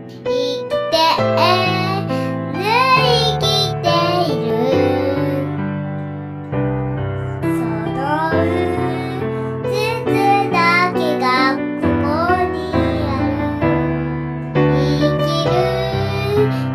生きてる生きているその筒だけがここにある生きる